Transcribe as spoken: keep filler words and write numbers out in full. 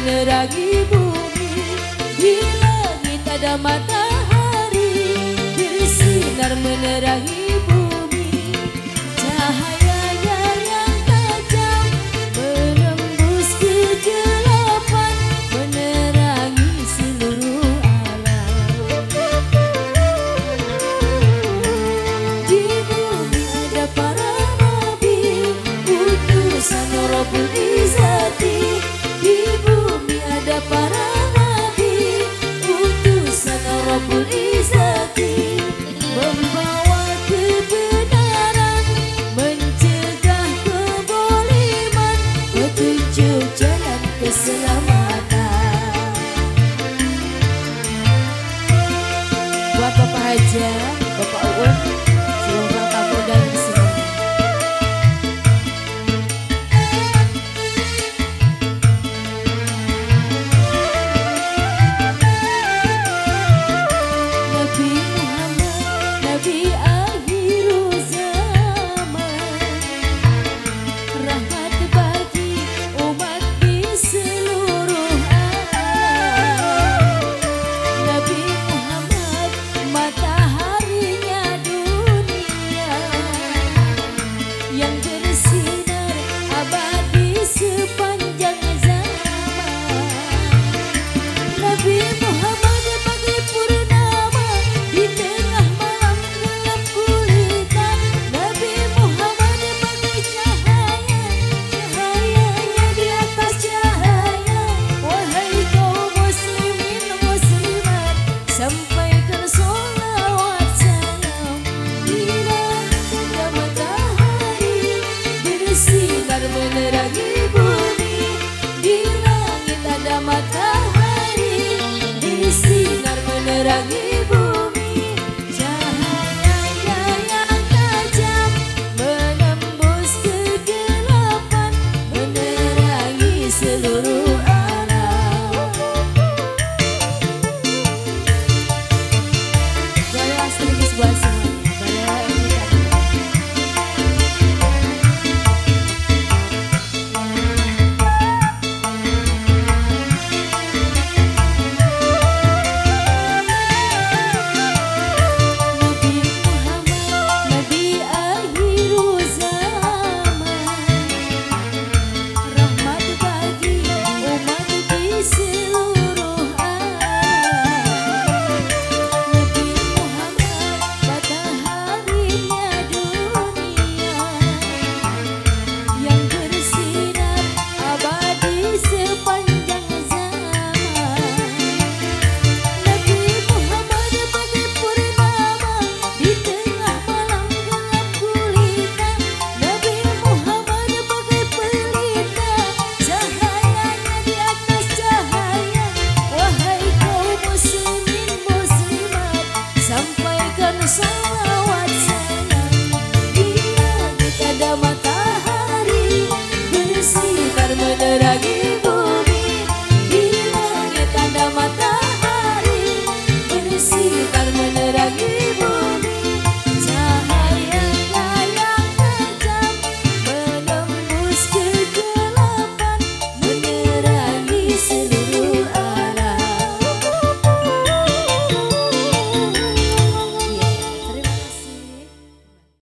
menerangi bumi, di langit ada matahari, bersinar menerangi bumi. Cahayanya yang tajam menembus kegelapan, menerangi seluruh alam. Di bumi ada para nabi, utusan Rabbul Izzati. Di bumi ada para nabi, utusan Rabbul Izzati, membawa kebenaran, mencegah keboliman, petunjuk jalan keselamatan. Buat Bapak Haja, Bapak Uun, semoga kamu dalam Islam. Menerangi bumi, di langit ada matahari, bersinar menerangi